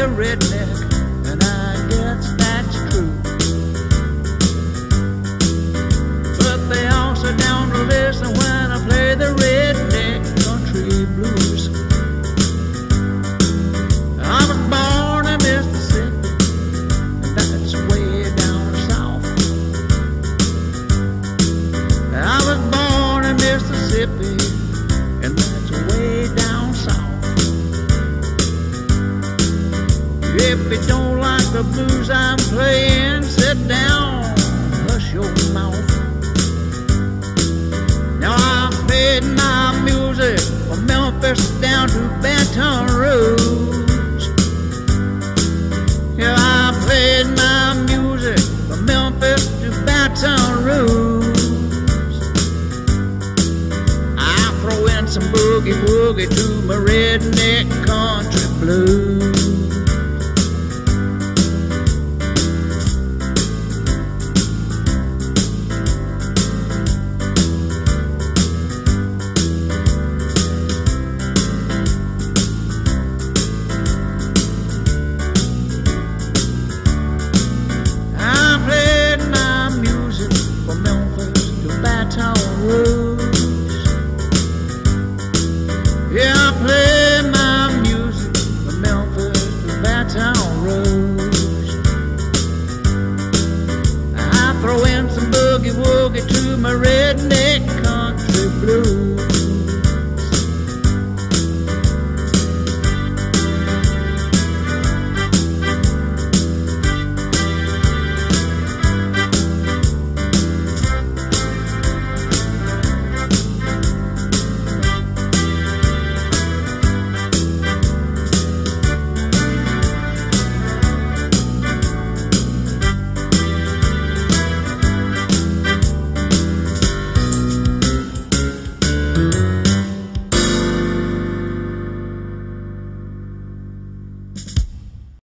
a redneck, and I guess that's true. But they all sit down to listen when I play the redneck country blues. I was born in Mississippi, and that's way down south. I was born in Mississippi, and that's way down south. If you don't like the blues I'm playing, sit down, hush your mouth. Now I played my music from Memphis down to Baton Rouge. Yeah, I played my music from Memphis to Baton Rouge. I throw in some boogie woogie to my redneck country blues.